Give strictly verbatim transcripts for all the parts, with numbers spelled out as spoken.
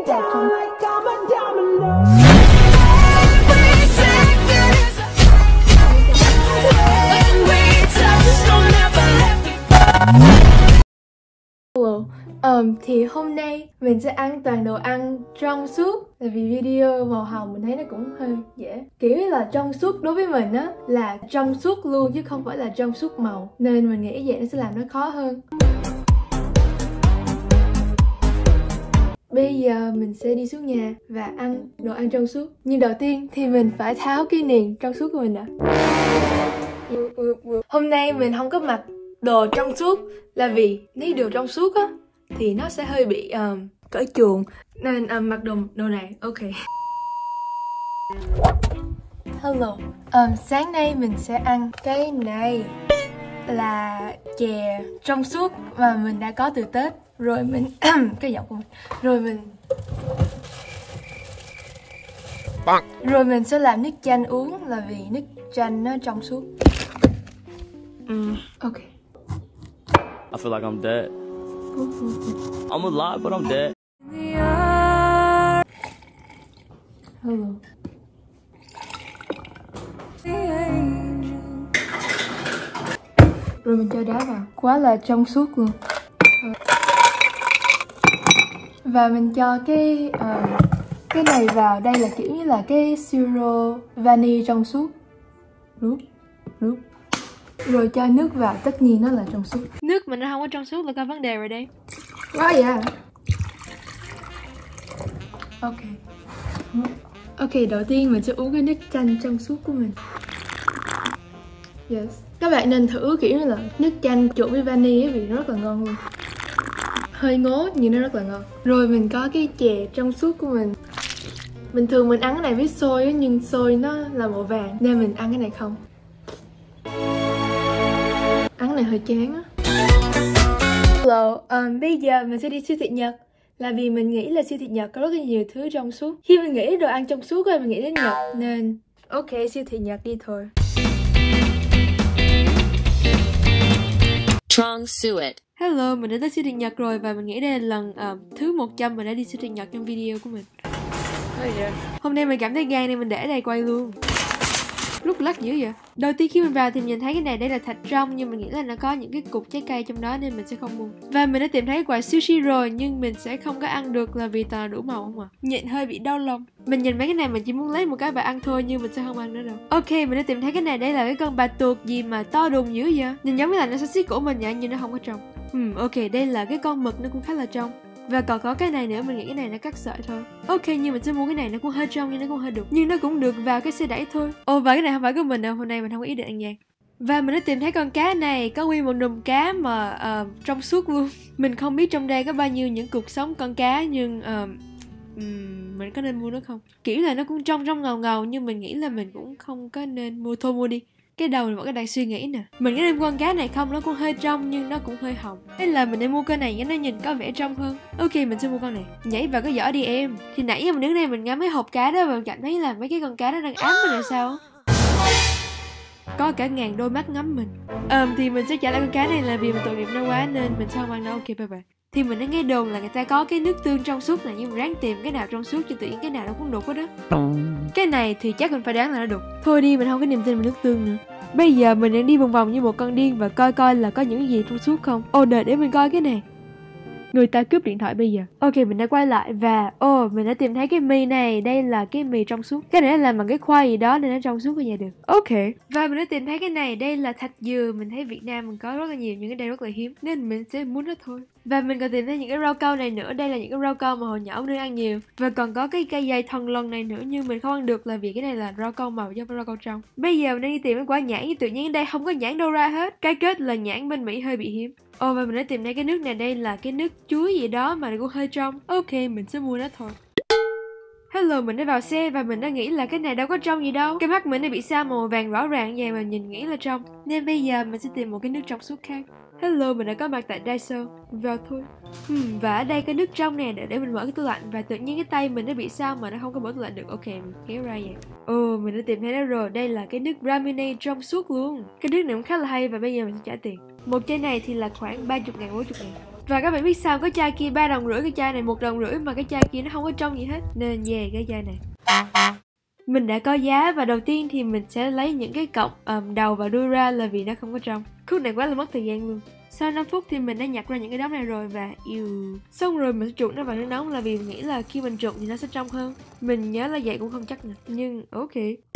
là trong Hello. Um, thì hôm nay mình sẽ ăn toàn đồ ăn trong suốt. Tại vì video màu hồng mình thấy nó cũng hơi dễ. Kiểu như là trong suốt đối với mình á là trong suốt luôn chứ không phải là trong suốt màu. Nên mình nghĩ vậy nó sẽ làm nó khó hơn. Bây giờ mình sẽ đi xuống nhà và ăn đồ ăn trong suốt. Nhưng đầu tiên thì mình phải tháo cái niềng trong suốt của mình đã. Hôm nay mình không có mặc đồ trong suốt là vì nếu đồ trong suốt á thì nó sẽ hơi bị um, cởi chuồng nên um, mặc đồ đồ này. Ok. Hello. Um, sáng nay mình sẽ ăn cái này là chè trong suốt mà mình đã có từ Tết. Rồi mình cái giọng của mình. Rồi mình Rồi mình sẽ làm nước chanh uống là vì nước chanh nó trong suốt. Mm, ok. I feel like I'm dead. I'm alive, but I'm dead. Hello. Rồi mình cho đá vào. Quá là trong suốt luôn. Và mình cho cái uh, cái này vào. Đây là kiểu như là cái siro vani trong suốt. Rút, rút. Rồi cho nước vào, tất nhiên nó là trong suốt. Nước mà nó không có trong suốt là có vấn đề rồi đây. Quá vậy à. Ok. Ok, đầu tiên mình sẽ uống cái nước chanh trong suốt của mình. Yes. Các bạn nên thử kiểu như là nước chanh trộn với vani ấy vì nó rất là ngon luôn. Hơi ngố nhưng nó rất là ngon. Rồi mình có cái chè trong suốt của mình. Bình thường mình ăn cái này với xôi ấy, nhưng xôi nó là màu vàng nên mình ăn cái này không. Ăn cái này hơi chán á. Hello, um, bây giờ mình sẽ đi siêu thị Nhật. Là vì mình nghĩ là siêu thị Nhật có rất là nhiều thứ trong suốt. Khi mình nghĩ đồ ăn trong suốt rồi mình nghĩ đến Nhật nên ok, siêu thị Nhật đi thôi. Trong suốt. Hello, mình đã tới siêu thị Nhật rồi và mình nghĩ đây là lần uh, thứ một trăm mình đã đi siêu thị Nhật trong video của mình. Hôm nay mình cảm thấy gan nên mình để đây quay luôn. Lúc lắc dữ vậy. Đầu tiên khi mình vào thì mình nhìn thấy cái này đây là thạch rong, nhưng mình nghĩ là nó có những cái cục trái cây trong đó nên mình sẽ không mua. Và mình đã tìm thấy quả sushi rồi nhưng mình sẽ không có ăn được là vì toàn là đủ màu không à. Nhìn hơi bị đau lòng. Mình nhìn mấy cái này mình chỉ muốn lấy một cái và ăn thôi nhưng mình sẽ không ăn nữa đâu. Ok, mình đã tìm thấy cái này đây là cái con bạch tuộc gì mà to đùng dữ vậy. Nhìn giống như là nó sẽ xít cổ mình vậy nhưng nó không có trong. Hmm, ok, đây là cái con mực nó cũng khá là trong. Và còn có cái này nữa, mình nghĩ cái này nó cắt sợi thôi. Ok, nhưng mình sẽ mua cái này, nó cũng hơi trong nhưng nó cũng hơi đục. Nhưng nó cũng được vào cái xe đẩy thôi. Ồ, và cái này không phải của mình đâu, hôm nay mình không có ý định ăn nhạc. Và mình đã tìm thấy con cá này, có nguyên một đùm cá mà uh, trong suốt luôn. Mình không biết trong đây có bao nhiêu những cục sống con cá nhưng uh, um, mình có nên mua nó không? Kiểu là nó cũng trong trong ngầu ngầu nhưng mình nghĩ là mình cũng không có nên mua. Thôi mua đi. Cái đầu mình vẫn còn đang suy nghĩ nè. Mình có nên mua con cá này không? Nó cũng hơi trong nhưng nó cũng hơi hồng. Hay là mình nên mua con này cho nó nhìn có vẻ trong hơn. Ok, mình sẽ mua con này. Nhảy vào cái giỏ đi em. Thì nãy giờ mình đứng đây mình ngắm mấy hộp cá đó và mình cảm thấy là mấy cái con cá đó đang ám mình là sao. Có cả ngàn đôi mắt ngắm mình. Ờ um, thì mình sẽ trả lại con cá này là vì mình tội nghiệp nó quá nên mình sẽ không ăn đâu. Ok, bye bye. Thì mình đã nghe đồn là người ta có cái nước tương trong suốt này, nhưng mà ráng tìm cái nào trong suốt cho tự nhiên cái nào nó cũng đục hết đó. Cái này thì chắc mình phải đoán là nó đục. Thôi đi, mình không có niềm tin vào nước tương nữa. Bây giờ mình đang đi vòng vòng như một con điên và coi coi là có những gì trong suốt không. Ồ, đợi để mình coi cái này. Người ta cướp điện thoại bây giờ. Ok, mình đã quay lại và ồ, oh, mình đã tìm thấy cái mì này. Đây là cái mì trong suốt. Cái này làm bằng cái khoai gì đó nên nó trong suốt ở nhà được. Ok. Và mình đã tìm thấy cái này. Đây là thạch dừa. Mình thấy Việt Nam mình có rất là nhiều những cái đây rất là hiếm nên mình sẽ muốn nó thôi. Và mình còn tìm thấy những cái rau câu này nữa. Đây là những cái rau câu mà hồi nhỏ mình ăn nhiều. Và còn có cái cây dây thần lần này nữa nhưng mình không ăn được là vì cái này là rau câu màu chứ không phải rau câu trong. Bây giờ mình đang đi tìm cái quả nhãn nhưng tự nhiên ở đây không có nhãn đâu ra hết. Cái kết là nhãn bên Mỹ hơi bị hiếm. Ồ, và mình đã tìm thấy cái nước này. Đây là cái nước chuối gì đó mà nó cũng hơi trong. Ok, mình sẽ mua nó thôi. Hello, mình đã vào xe và mình đã nghĩ là cái này đâu có trong gì đâu. Cái mắt mình đã bị sao màu vàng rõ ràng vậy mà nhìn nghĩ là trong. Nên bây giờ mình sẽ tìm một cái nước trong suốt khác. Hello, mình đã có mặt tại Daiso. Vào thôi. Hmm, và ở đây cái nước trong nè để, để mình mở cái tủ lạnh. Và tự nhiên cái tay mình nó bị sao mà nó không có mở tủ lạnh được. Ok, mình kéo ra vậy. Ồ, mình đã tìm thấy nó rồi. Đây là cái nước Ramune trong suốt luôn. Cái nước này cũng khá là hay và bây giờ mình sẽ trả tiền. Một chai này thì là khoảng ba mươi ngàn, bốn mươi ngàn. Và các bạn biết sao, cái chai kia ba đồng rưỡi, cái chai này một đồng rưỡi, mà cái chai kia nó không có trong gì hết, nên về yeah, cái chai này. Mình đã có giá và đầu tiên thì mình sẽ lấy những cái cọc um, đầu và đuôi ra là vì nó không có trong. Khúc này quá là mất thời gian luôn. Sau năm phút thì mình đã nhặt ra những cái đống này rồi và yêu. Xong rồi mình sẽ trụng nó vào nước nóng là vì mình nghĩ là khi mình trụng thì nó sẽ trong hơn. Mình nhớ là vậy cũng không chắc nè, nhưng ok.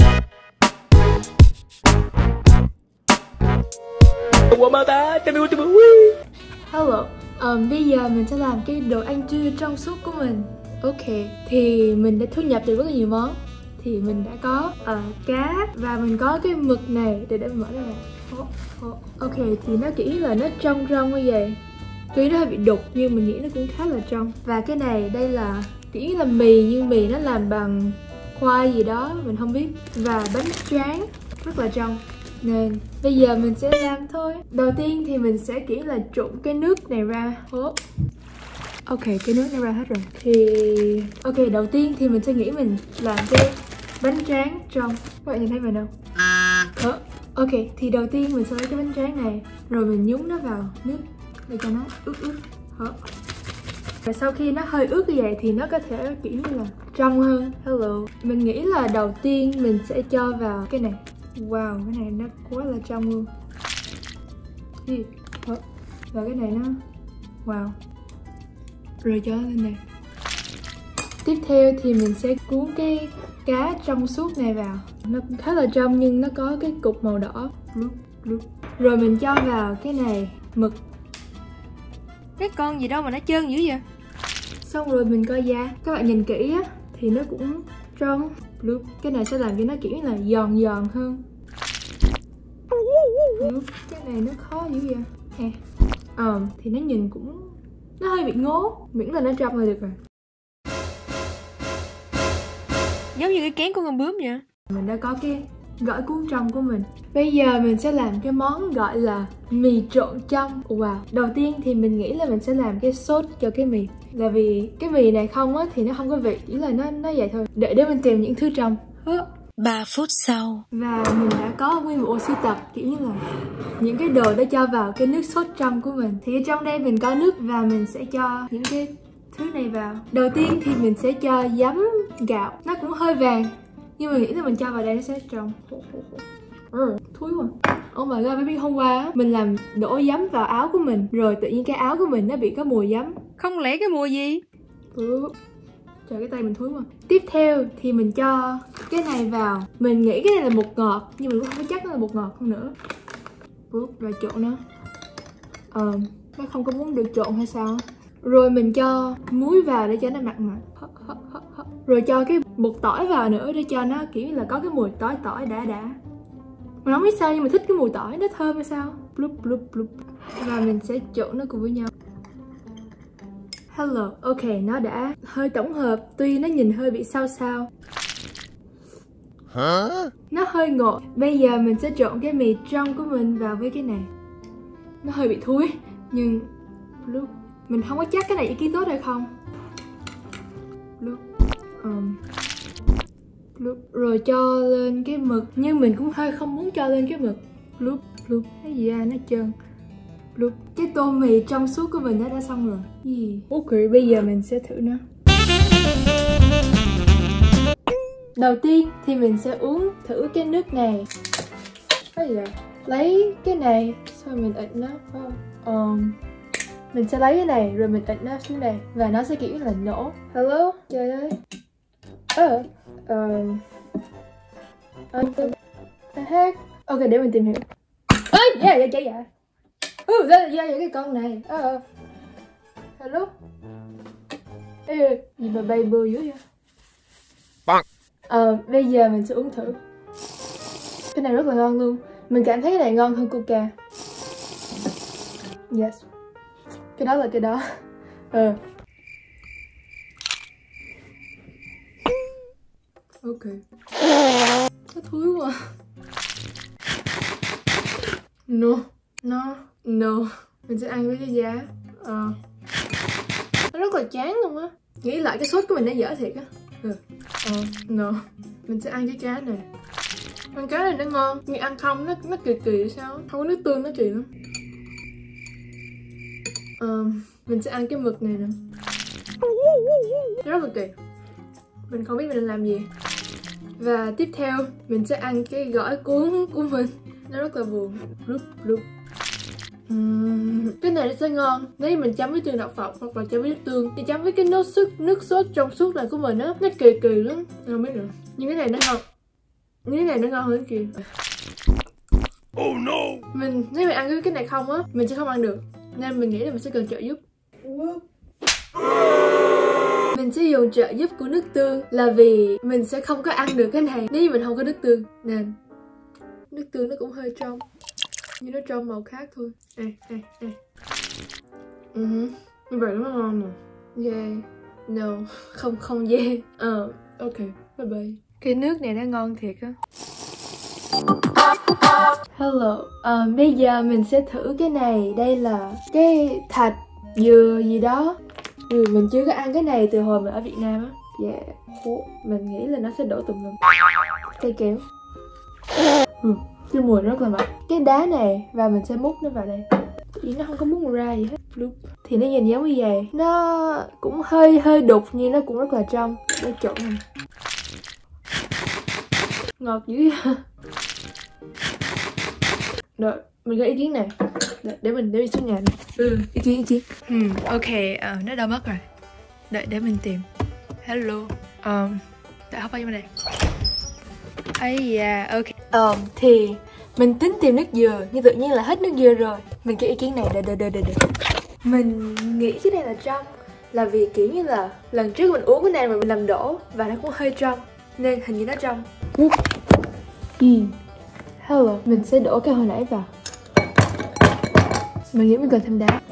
Hello, um, bây giờ mình sẽ làm cái đồ ăn trưa trong suốt của mình. Ok, thì mình đã thu nhập được rất là nhiều món. Thì mình đã có uh, cá và mình có cái mực này để để mở ra này. Oh, oh. Ok, thì nó kiểu là nó trong trong như vậy. Tuy nó hơi bị đục nhưng mình nghĩ nó cũng khá là trong. Và cái này đây là kiểu là mì, nhưng mì nó làm bằng khoai gì đó mình không biết. Và bánh tráng rất là trong. Nên bây giờ mình sẽ làm thôi. Đầu tiên thì mình sẽ kiểu là trụng cái nước này ra. Oh. Ok, cái nước này ra hết rồi. Thì ok, đầu tiên thì mình sẽ nghĩ mình làm cái bánh tráng trong. Các bạn nhìn thấy mình không? Ờ, ok, thì đầu tiên mình sẽ lấy cái bánh tráng này rồi mình nhúng nó vào nước để cho nó ướt ướt. Ờ. Và sau khi nó hơi ướt như vậy thì nó có thể kiểu như là trong hơn. Hello. Mình nghĩ là đầu tiên mình sẽ cho vào cái này. Wow, cái này nó quá là trong luôn. Ờ. Và cái này nó wow. Rồi cho lên này. Tiếp theo thì mình sẽ cuốn cái cá trong suốt này vào. Nó cũng khá là trong nhưng nó có cái cục màu đỏ. Rồi mình cho vào cái này mực. Cái con gì đâu mà nó trơn dữ vậy? Xong rồi mình coi da. Các bạn nhìn kỹ á thì nó cũng trong. Cái này sẽ làm cho nó kiểu là giòn giòn hơn. Cái này nó khó dữ vậy. Hè. Ờ thì nó nhìn cũng nó hơi bị ngố, miễn là nó trong là được rồi. Giống như cái kén của con bướm vậy. Mình đã có cái gỏi cuốn trong của mình. Bây giờ mình sẽ làm cái món gọi là mì trộn trong. Wow. Đầu tiên thì mình nghĩ là mình sẽ làm cái sốt cho cái mì. Là vì cái mì này không á thì nó không có vị, chỉ là nó nó vậy thôi. Để để mình tìm những thứ trong. ba phút sau. Và mình đã có nguyên bộ sưu tập kiểu như là những cái đồ để cho vào cái nước sốt trong của mình. Thì ở trong đây mình có nước và mình sẽ cho những cái thứ này vào. Đầu tiên thì mình sẽ cho giấm gạo. Nó cũng hơi vàng nhưng mà nghĩ là mình cho vào đây nó sẽ trong. Ừ, thúi quá. Oh my god, baby, hôm qua mình làm đổ giấm vào áo của mình rồi tự nhiên cái áo của mình nó bị có mùi giấm. Không lẽ cái mùi gì? Ừ. Trời, cái tay mình thúi quá. Tiếp theo thì mình cho cái này vào. Mình nghĩ cái này là bột ngọt nhưng mình cũng không có chắc nó là bột ngọt không nữa. Rồi trộn nó. Ờ, nó không có muốn được trộn hay sao. Rồi mình cho muối vào để cho nó mặn mặn. Rồi cho cái bột tỏi vào nữa để cho nó kiểu là có cái mùi tỏi tỏi đã đã. Mình không biết sao nhưng mà thích cái mùi tỏi, nó thơm hay sao. Blup blup blup. Và mình sẽ trộn nó cùng với nhau. Hello, ok, nó đã hơi tổng hợp, tuy nó nhìn hơi bị sao sao. Hả? Nó hơi ngọt. Bây giờ mình sẽ trộn cái mì trong của mình vào với cái này. Nó hơi bị thúi, nhưng lúc mình không có chắc cái này ý kiến tốt hay không. Lúc um, lúc rồi cho lên cái mực, nhưng mình cũng hơi không muốn cho lên cái mực. Lúc lúc cái gì ra nó trơn. Lúc cái tô mì trong suốt của mình đã đã xong rồi. Gì? Ok, bây giờ mình sẽ thử nó. Đầu tiên thì mình sẽ uống thử cái nước này. Cái gì vậy? Lấy cái này xong rồi mình ịt nó. Um, mình sẽ lấy cái này rồi mình ịt nó xuống đây và nó sẽ kiểu là nổ. Hello, trời ơi. Ờ, ờ, uh, ok, để mình tìm hiểu. Ê, dạ dạ dạ dạ. Ừ, ra ra cái con này. Ờ. Hello. Ê, gì mà bay bừa dữ vậy? Ờ, bây giờ mình sẽ uống thử. Cái này rất là ngon luôn. Mình cảm thấy cái này ngon hơn Coca. Yes. Cái đó là cái đó. Ờ. Ok. Nó thúi quá. No. No. No. Mình sẽ ăn với cái giá. Ờ. Nó rất là chán luôn á. Nghĩ lại cái sốt của mình nó dở thiệt á. Ừ. Ờ. No. Mình sẽ ăn cái cá này. Ăn cá này nó ngon, nhưng ăn không nó nó kỳ kỳ sao? Không có nước tương nó kỳ lắm. Ờ. Mình sẽ ăn cái mực này nè. Nó rất là kỳ. Mình không biết mình nên làm gì. Và tiếp theo mình sẽ ăn cái gỏi cuốn của mình. Nó rất là buồn. Lúc lúc uhm, cái này nó sẽ ngon nếu như mình chấm với tương đậu phộng hoặc là chấm với nước tương. Thì chấm với cái nước sốt nước sốt trong suốt này của mình á, nó kỳ kỳ lắm. Không biết nữa. Nhưng cái này nó ngon. Nhưng cái này nó ngon hơn kìa. Oh no. Mình nếu mình ăn cái cái này không á, mình sẽ không ăn được. Nên mình nghĩ là mình sẽ cần trợ giúp. Mình sẽ dùng trợ giúp của nước tương là vì mình sẽ không có ăn được cái này nếu như mình không có nước tương. Nên nước tương nó cũng hơi trong, nhưng nó trong màu khác thôi. Ê, ê, ê. Ừ, như vậy nó ngon nè. Yeah, no, không, không yeah. Ờ, uh, ok, bye bye. Cái nước này nó ngon thiệt á. Hello, uh, bây giờ mình sẽ thử cái này. Đây là cái thạch dừa gì đó. Ừ, mình chưa có ăn cái này từ hồi mình ở Việt Nam á. Yeah, mình nghĩ là nó sẽ đổ tùm lum. Cây kéo. Ừ, cái mùi rất là mạnh. Cái đá này và mình sẽ múc nó vào đây. Vì nó không có múc ra gì hết. Lúc thì nó nhìn giống như vậy. Nó cũng hơi hơi đục nhưng nó cũng rất là trong. Để trộn này. Ngọt dữ vậy. Rồi, mình có ý kiến này. Đợi, để mình để mình xuống nhà này. Ừ, ý kiến ý kiến. Ừ, ok, uh, nó đâu mất rồi. Đợi để mình tìm. Hello. Um, đợi hấp vào đây. Ây da, ok. Um, thì mình tính tìm nước dừa nhưng tự nhiên là hết nước dừa rồi. Mình có ý kiến này. Đợi đợi đợi đợi. Mình nghĩ cái này là trong là vì kiểu như là lần trước mình uống cái này mà mình làm đổ và nó cũng hơi trong nên hình như nó trong. Ừ. Hello, mình sẽ đổ cái hồi nãy vào. Mình nghĩ mình cần thêm đá.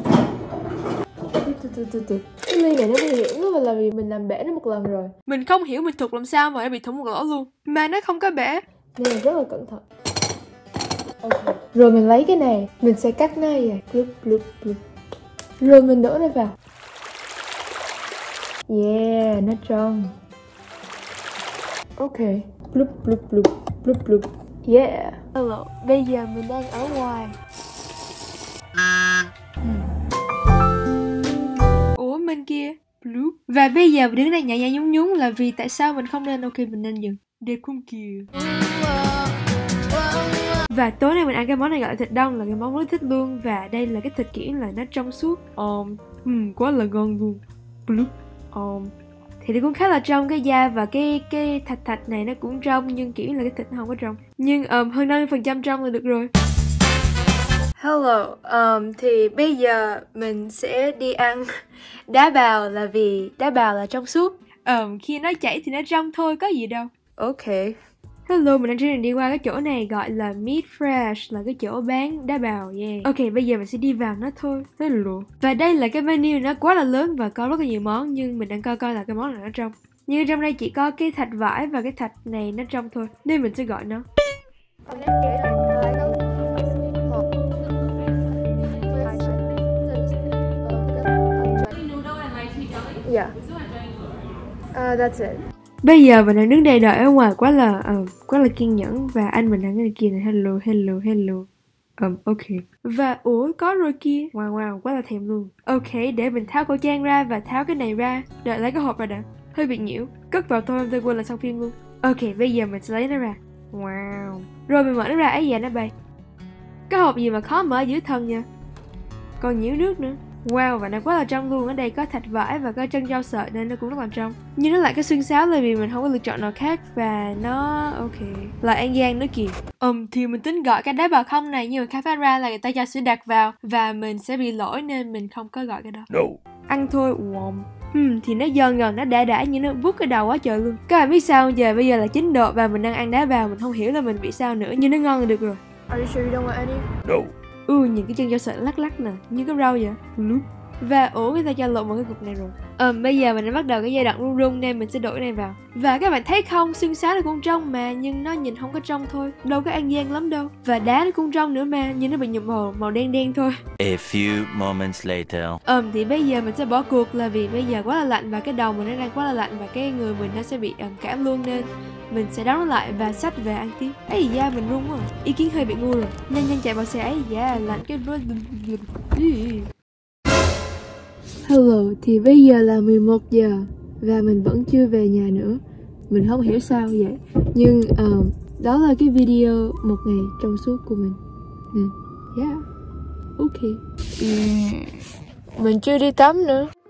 Cái ly này nó nguy hiểm lắm là vì mình làm bể nó một lần rồi. Mình không hiểu mình thuộc làm sao mà nó bị thủng một lỗ luôn. Mà nó không có bể nên là rất là cẩn thận. Okay. Rồi mình lấy cái này, mình sẽ cắt nó như vậy. Plup, plup, plup. Rồi mình đổ nó vào. Yeah, nó trong. Ok. Plup, plup, plup, plup, plup. Yeah. Hello, bây giờ mình đang ở ngoài. Ủa bên kia. Bloop. Và bây giờ đứng đây nhảy nhảy nhún nhún là vì tại sao mình không nên. Ok, mình nên dừng. Đẹp không kìa. Và tối nay mình ăn cái món này gọi là thịt đông, là cái món rất thích luôn. Và đây là cái thịt kiểu là nó trong suốt. um, um, Quá là ngon luôn. Bloop. um, Thì nó cũng khá là trong, cái da và cái cái thạch thạch này nó cũng trong, nhưng kiểu là cái thịt nó không có trong. Nhưng um, hơn năm mươi phần trăm trong là được rồi. Hello, um, thì bây giờ mình sẽ đi ăn đá bào là vì đá bào là trong suốt. Um, khi nó chảy thì nó trong thôi, có gì đâu. Ok. Hello, mình đang trên đường đi qua cái chỗ này gọi là Meat Fresh, là cái chỗ bán đá bào. Yeah. Ok, bây giờ mình sẽ đi vào nó thôi. Hello. Và đây là cái menu, nó quá là lớn và có rất là nhiều món, nhưng mình đang coi coi là cái món nào nó trong. Nhưng trong đây chỉ có cái thạch vải và cái thạch này nó trong thôi, nên mình sẽ gọi nó. Yeah. Uh, that's it. Bây giờ mình đang đứng đây đợi ở ngoài quá là uh, quá là kiên nhẫn. Và anh mình đang ở đây kia này. Hello, hello, hello. Um, ok. Và ủa có rồi kia. Wow wow, quá là thèm luôn. Ok, để mình tháo khẩu trang ra và tháo cái này ra. Đợi lấy cái hộp ra đã. Hơi bị nhiễu. Cất vào thôi, tôi quên là xong phim luôn. Ok, bây giờ mình sẽ lấy nó ra. Wow. Rồi mình mở nó ra, ấy da nó bay. Cái hộp gì mà khó mở dữ thân nha. Còn nhiễu nước nữa. Wow, và nó quá là trong luôn. Ở đây có thạch vải và có chân rau sợi nên nó cũng rất là trong. Nhưng nó lại cái xuyên sáo là vì mình không có lựa chọn nào khác. Và nó ok là An Giang nữa kìa. Um, thì mình tính gọi cái đá bào không này, nhưng mà khám phá ra là người ta cho sữa đặc vào và mình sẽ bị lỗi nên mình không có gọi cái đó. No. Ăn thôi. Wow. Hmm, thì nó giòn giòn, nó đã đã nhưng nó vút cái đầu quá trời luôn. Các bạn biết sao không? Giờ bây giờ là chín độ và mình đang ăn đá bào, mình không hiểu là mình bị sao nữa, nhưng nó ngon là được rồi. Are you sure you don't want any? No. Ừ, những cái chân rau sợi lắc lắc nè, như cái rau vậy. Lúc. Và ủa người ta cho lộn vào cái cục này rồi. Ờ, bây giờ mình đã bắt đầu cái giai đoạn rung rung nên mình sẽ đổi cái này vào. Và các bạn thấy không, xương sáo nó cũng trong mà, nhưng nó nhìn không có trong thôi. Đâu có An Giang lắm đâu. Và đá nó cũng trong nữa mà, nhưng nó bị nhuộm màu màu đen đen thôi. A few moments later. Ờ, thì bây giờ mình sẽ bỏ cuộc là vì bây giờ quá là lạnh và cái đầu mình nó đang quá là lạnh và cái người mình nó sẽ bị um, cảm luôn, nên mình sẽ đóng nó lại và xách về ăn tiếp. Ấy da mình run quá. Ý kiến hơi bị ngu rồi. Nhanh nhanh chạy vào xe ấy, da lạnh cái Hello, thì bây giờ là mười một giờ và mình vẫn chưa về nhà nữa. Mình không hiểu sao vậy. Nhưng uh, đó là cái video một ngày trong suốt của mình. Nên, yeah, ok. uhm, Mình chưa đi tắm nữa.